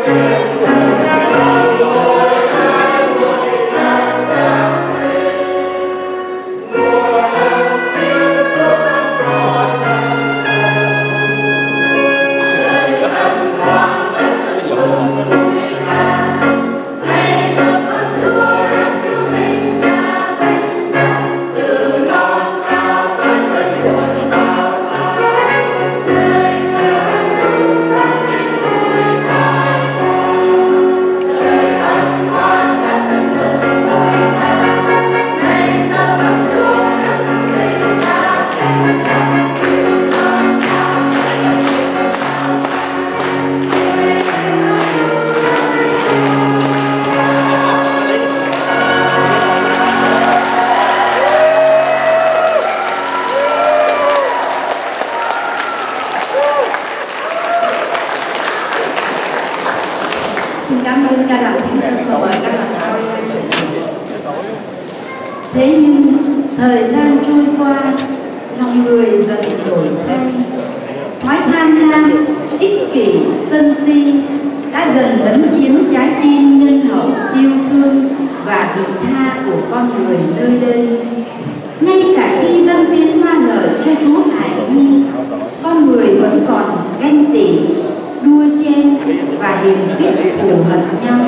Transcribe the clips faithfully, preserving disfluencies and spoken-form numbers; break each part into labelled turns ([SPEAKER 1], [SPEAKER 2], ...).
[SPEAKER 1] Thế nhưng thời gian trôi qua, lòng người dần đổi thay. Thói tham lam, ích kỷ, sân si đã dần lấn chiếm trái tim nhân hậu, yêu thương và vị tha của con người nơi đây. Ngay cả khi dâng tiếng hoa lợi cho Chúa Hải Nhi, con người vẫn còn ganh tị, đua chen và hiềm khích thù hận nhau.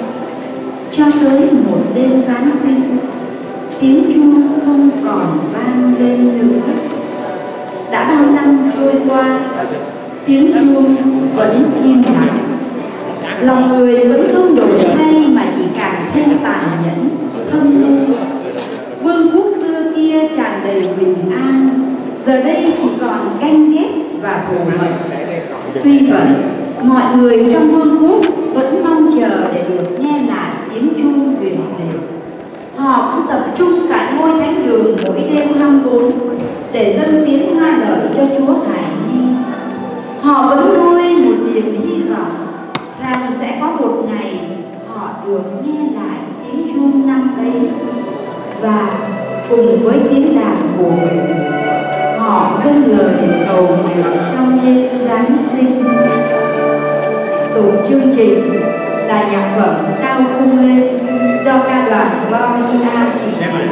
[SPEAKER 1] Cho tới một đêm Giáng sinh, tiếng chuông không còn vang lên nữa. Đã bao năm trôi qua, tiếng chuông vẫn im lặng. Lòng người vẫn không đổi thay mà chỉ càng thêm tàn nhẫn, thâm u. Vương quốc xưa kia tràn đầy bình an, giờ đây chỉ còn ganh ghét và thù hận. Tuy vậy, mọi người trong vương quốc vẫn mong chờ để được nghe lại tiếng chuông huyền diệu. Họ cũng tập trung tại ngôi thánh đường mỗi đêm hăm bốn để dâng tiếng hoa lợi cho Chúa Hải Nhi. Họ vẫn nuôi một niềm hy vọng rằng sẽ có một ngày họ được nghe lại tiếng chuông năm ấy, và cùng với tiếng đàn của mình, họ dâng lời cầu nguyện trong đêm Giáng sinh. Tục chương trình là nhạc phẩm Cao Cung Lên do ca đoàn Gloria trình diễn.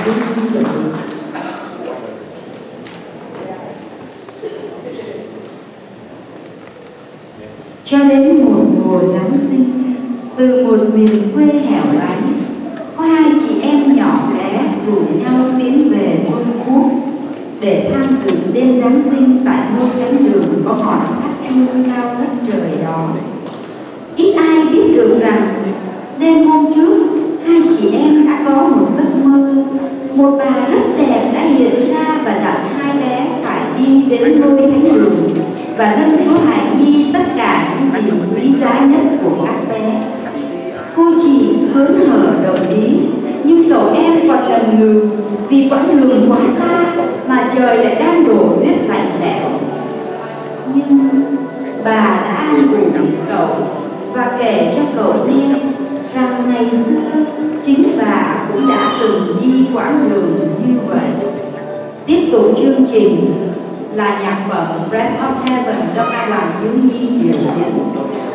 [SPEAKER 1] dung di lợi. Cho đến một mùa Giáng sinh, từ một miền quê hẻo lánh, có hai chị em nhỏ bé rủ nhau tiến về Vương quốc để tham dự đêm Giáng sinh tại một cánh đường có ngọn tháp chuông cao ngất trời đó. Ít ai biết được rằng đêm hôm trước hai chị em đã có một giấc mơ. Một bà rất đẹp đã hiện ra và dặn hai bé phải đi đến ngôi thánh đường và dâng Chúa Hài Nhi tất cả những gì quý giá nhất của các bé. Cô chị hớn hở đồng ý, nhưng cậu em còn ngần ngừ vì quãng đường quá xa mà trời lại đang đổ tuyết lạnh lẽo. Nhưng bà đã an ủi cậu và kể cho cậu nghe rằng ngày xưa chính bà cũng đã từng đi quãng đường như vậy. Tiếp tục chương trình là nhạc phẩm Breath of Heaven do ca đoàn thiếu nhi biểu diễn.